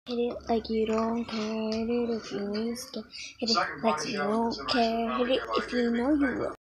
Hit it like you don't care. Hit it if you ain't scared. Hit it like you don't care. Hit it if you know you will.